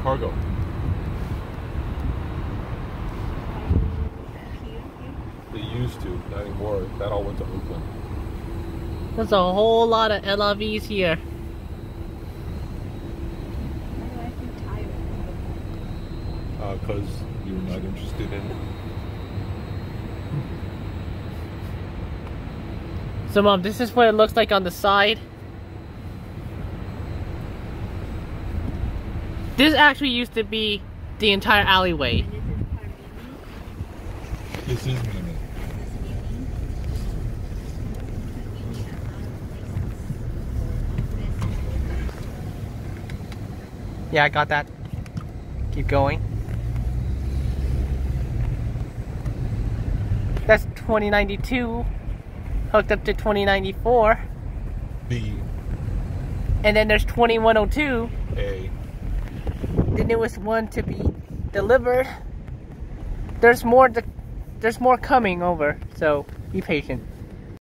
cargo. They used to, not anymore. That all went to Oakland. There's a whole lot of LRVs here. Why do I feel tired? Because you're not interested in. So Mom, this is what it looks like on the side. This actually used to be the entire alleyway. This is Muni. Yeah, I got that. Keep going. That's 2092 hooked up to 2094. B. And then there's 2102. A. The newest one to be delivered. There's more coming over, so be patient.